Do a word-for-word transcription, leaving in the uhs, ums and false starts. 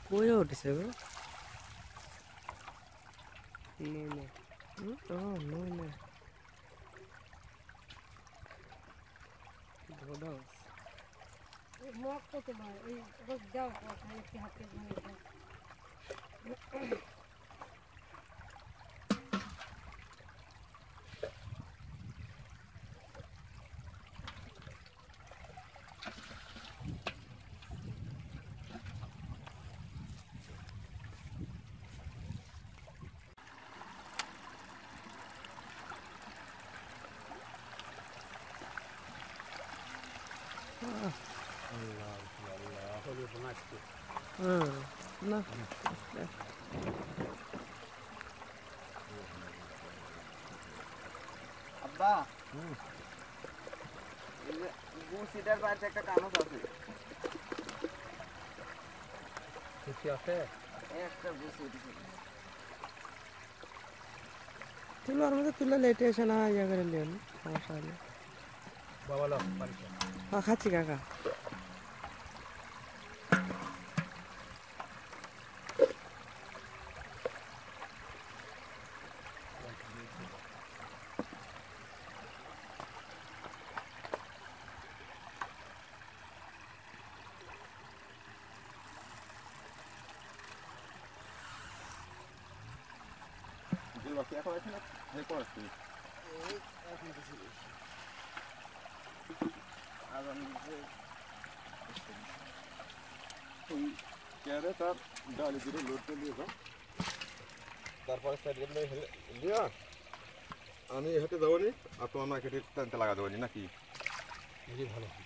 কইরা উঠেছে গো নই না ও নই না ধোদা এই মক কত ভাই এই বস যাও কথা একটু হাতে ধরে দাও আল্লাহ আল্লাহ হলো বানাচ্ছে হ্যাঁ না আব্বা হুম এই যে গুছিটার পাশে একটা কানস আছে কিছু আছে একটা গুছি দিছে তুলার মধ্যে তুলে লেটে এসে না ইয়া করে নেন সমস্যা হলে বাবা লো পারিস হ্যাঁ খাচ্ছি কাকা যে বাকি এখন আছে না হে করছি এই এখন কিছু আর আমি যে ওই কেরে তার ডালি দিয়ে লোড করে দিয়েছ তারপরে সাইড করে দিয়া আমি হেঁটে যাবনি আর তোমার কেটে টানতে লাগা দেবনি নাকি ভালো